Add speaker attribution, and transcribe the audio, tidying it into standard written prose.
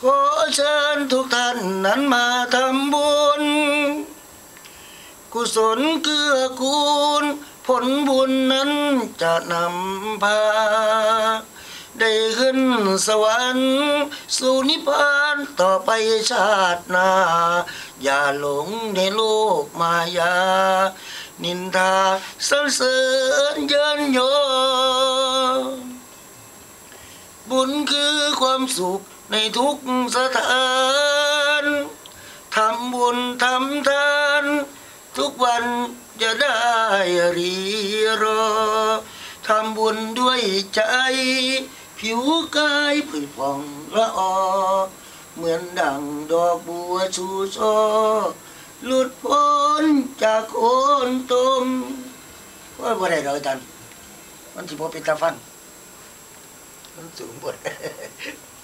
Speaker 1: อเชิญทุกท่านนั้นมาทำบุญกุศลเกื้อกูลผลบุญนั้นจะนำพาได้ขึ้นสวรรค์สู่นิพพานต่อไปชาติหน้าอย่าหลงในโลกมายานินทาสรรเสริญเยินยอบุญคือความสุขในทุกสถานทำบุญทำทานทุกวันจะได้รีรอทำบุญด้วยใจผิวกายผุยผ่องละออเหมือนดั่งดอกบัวชูช่อหลุดพ้นจากโคนต้มว่าบ่ได้ดอกจันมันสิบ่เป็นตาฟังมันสูงบ่